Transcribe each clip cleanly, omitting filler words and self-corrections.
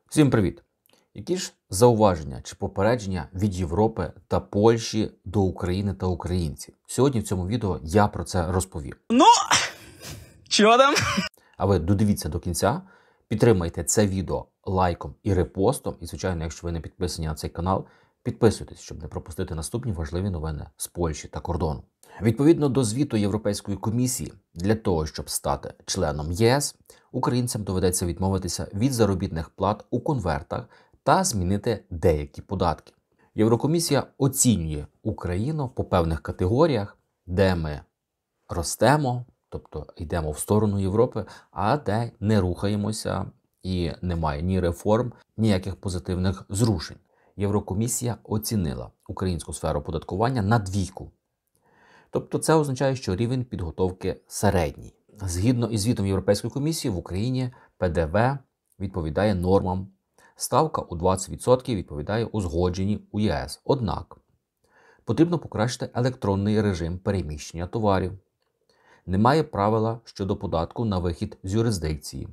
Всім привіт! Які ж зауваження чи попередження від Європи та Польщі до України та українців? Сьогодні в цьому відео я про це розповім. Ну, чого там? А ви додивіться до кінця, підтримайте це відео лайком і репостом. І, звичайно, якщо ви не підписані на цей канал, підписуйтесь, щоб не пропустити наступні важливі новини з Польщі та кордону. Відповідно до звіту Європейської комісії, для того, щоб стати членом ЄС, українцям доведеться відмовитися від заробітних плат у конвертах та змінити деякі податки. Єврокомісія оцінює Україну по певних категоріях, де ми ростемо, тобто йдемо в сторону Європи, а де не рухаємося і немає ні реформ, ніяких позитивних зрушень. Єврокомісія оцінила українську сферу оподаткування на 2. Тобто це означає, що рівень підготовки середній. Згідно із звітом Європейської комісії, в Україні ПДВ відповідає нормам. Ставка у 20% відповідає узгодженій у ЄС. Однак потрібно покращити електронний режим переміщення товарів. Немає правила щодо податку на вихід з юрисдикції.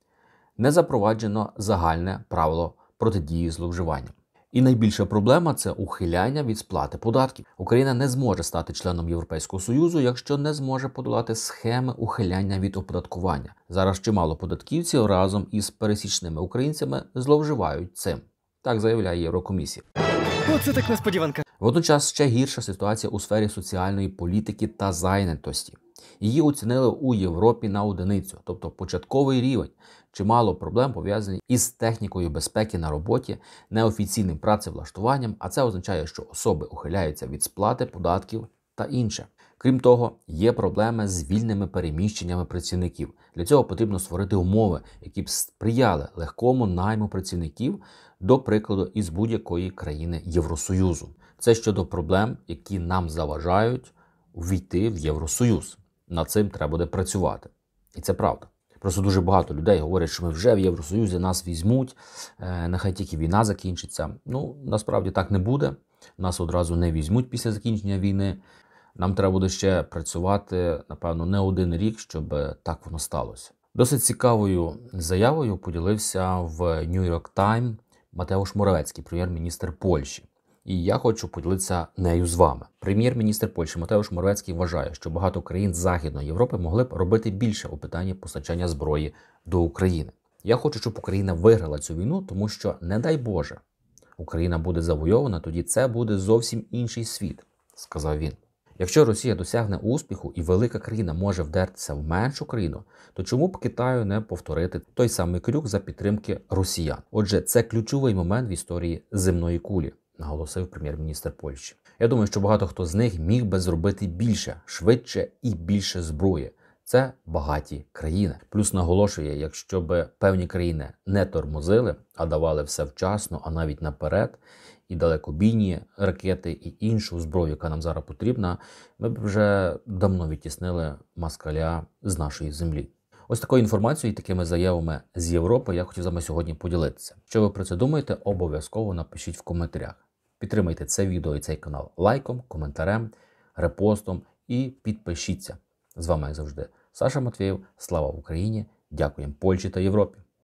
Не запроваджено загальне правило протидії зловживанням. І найбільша проблема – це ухиляння від сплати податків. Україна не зможе стати членом Європейського Союзу, якщо не зможе подолати схеми ухиляння від оподаткування. Зараз чимало податківців разом із пересічними українцями зловживають цим. Так заявляє Єврокомісія. Оце так несподіванка. Водночас ще гірша ситуація у сфері соціальної політики та зайнятості. Її оцінили у Європі на 1, тобто початковий рівень. Чимало проблем пов'язані із технікою безпеки на роботі, неофіційним працевлаштуванням, а це означає, що особи ухиляються від сплати податків та інше. Крім того, є проблеми з вільними переміщеннями працівників. Для цього потрібно створити умови, які б сприяли легкому найму працівників, до прикладу, із будь-якої країни Євросоюзу. Це щодо проблем, які нам заважають увійти в Євросоюз. Над цим треба буде працювати. І це правда. Просто дуже багато людей говорять, що ми вже в Євросоюзі, нас візьмуть, нехай тільки війна закінчиться. Ну, насправді так не буде. Нас одразу не візьмуть після закінчення війни. Нам треба буде ще працювати, напевно, не 1 рік, щоб так воно сталося. Досить цікавою заявою поділився в New York Times Матеуш Моравецький, прем'єр-міністр Польщі. І я хочу поділитися нею з вами. Прем'єр-міністр Польщі Матеуш Моравецький вважає, що багато країн Західної Європи могли б робити більше у питанні постачання зброї до України. Я хочу, щоб Україна виграла цю війну, тому що, не дай Боже, Україна буде завойована, тоді це буде зовсім інший світ, сказав він. Якщо Росія досягне успіху і велика країна може вдертися в меншу країну, то чому б Китаю не повторити той самий крюк за підтримки росіян? Отже, це ключовий момент в історії земної кулі, наголосив прем'єр-міністр Польщі. Я думаю, що багато хто з них міг би зробити більше, швидше і більше зброї. Це багаті країни. Плюс наголошує, якщо б певні країни не тормозили, а давали все вчасно, а навіть наперед, і далекобійні ракети, і іншу зброю, яка нам зараз потрібна, ми б вже давно відтіснили москаля з нашої землі. Ось такою інформацією і такими заявами з Європи я хотів з вами сьогодні поділитися. Що ви про це думаєте, обов'язково напишіть в коментарях. Підтримайте це відео і цей канал лайком, коментарем, репостом і підпишіться. З вами, як завжди, Саша Матвєєв. Слава Україні! Дякуємо Польщі та Європі!